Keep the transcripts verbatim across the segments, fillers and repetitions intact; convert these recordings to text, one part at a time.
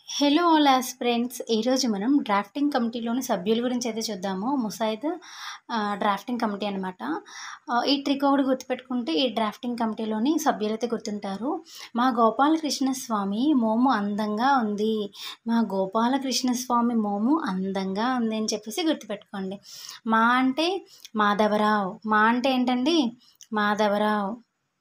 Hello all aspirants. ఈరోజు మనం drafting కమిటీలోని సభ్యుల గురించి అయితే చూద్దాము. ముసాయిద్ ఆహ్, డ్రాఫ్టింగ్ కమిటీ అనమాట. ఆహ్, ఈ ట్రిక్ ఒకటి గుర్తుపెట్టుకుంటే ఈ డ్రాఫ్టింగ్ కమిటీలోని సభ్యులైతే గుర్తుంటారు. మా గోపాలకృష్ణ స్వామి మోము అందంగా ఉంది. మా గోపాలకృష్ణ స్వామి మోము అందంగా ఉంది అని చెప్పేసి గుర్తుపెట్టుకోండి. మా అంటే మాధవరావు. మా అంటే ఏంటండి? మాధవరావు.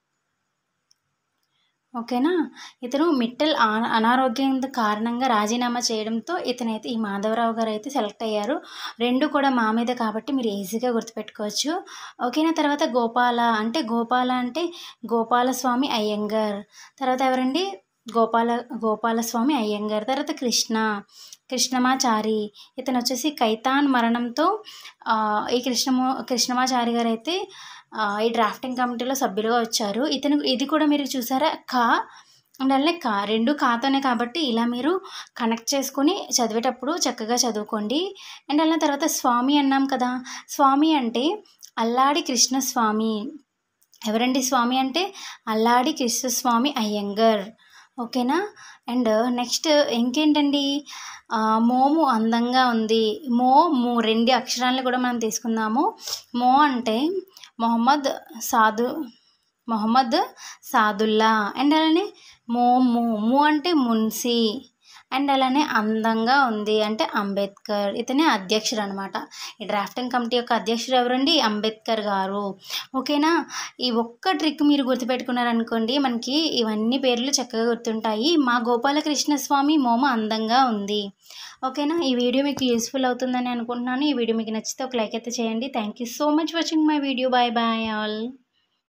ఓకేనా? ఇతను మిట్టల్ ఆన అనారోగ్యం కారణంగా రాజీనామా చేయడంతో ఇతనైతే ఈ మాధవరావు గారైతే సెలెక్ట్ అయ్యారు. రెండు కూడా మా మీదే కాబట్టి మీరు ఈజీగా గుర్తుపెట్టుకోవచ్చు. ఓకేనా? తర్వాత గోపాల అంటే గోపాల అంటే గోపాలస్వామి అయ్యంగార్. తర్వాత ఎవరండి? గోపాల గోపాలస్వామి అయ్యంగార్. తర్వాత కృష్ణ, కృష్ణమాచారి. ఇతనొచ్చేసి కైతాన్ మరణంతో ఆహ్, ఈ కృష్ణమో కృష్ణమాచారి గారైతే ఆహ్, ఈ డ్రాఫ్టింగ్ కమిటీలో సభ్యులుగా వచ్చారు. ఇతను ఇది కూడా మీరు చూసారా? క అండ్ అలానే క రెండు కాతోనే కాబట్టి ఇలా మీరు కనెక్ట్ చేసుకొని చదివేటప్పుడు చక్కగా చదువుకోండి. అండ్ అలా తర్వాత స్వామి అన్నాం కదా! స్వామి అంటే అల్లాడి కృష్ణస్వామి. ఎవరండి స్వామి అంటే? అల్లాడి కృష్ణస్వామి అయ్యంగార్. ఓకేనా? అండ్ నెక్స్ట్ ఇంకేంటండి? ఆహ్, మోము అందంగా ఉంది. మో, ము రెండు అక్షరాలను కూడా మనం తీసుకుందాము. మో అంటే మొహమ్మద్ సాదు మొహమ్మద్ సాదుల్లా. అండ్ అలానే మోము, ము అంటే మున్సి. అండ్ అలానే అందంగా ఉంది అంటే అంబేద్కర్. ఇతనే అధ్యక్షుడు అనమాట. ఈ డ్రాఫ్టింగ్ కమిటీ యొక్క అధ్యక్షుడు ఎవరండి? అంబేద్కర్ గారు. ఓకేనా? ఈ ఒక్క ట్రిక్ మీరు గుర్తుపెట్టుకున్నారనుకోండి మనకి ఇవన్నీ పేర్లు చక్కగా గుర్తుంటాయి. మా గోపాలకృష్ణ స్వామి మోము అందంగా ఉంది. ఓకేనా? ఈ వీడియో మీకు యూస్‌ఫుల్ అవుతుందని అనుకుంటున్నాను. ఈ వీడియో మీకు నచ్చితే ఒక లైక్ అయితే చేయండి. Thank you so much watching my video. Bye bye all.